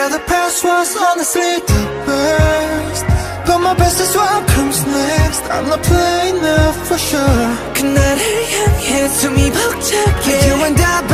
Yeah, the past was honestly the best, but my best is what comes next. I'm not playing now for sure. 그날을 향해 숨이 벅차게 You and I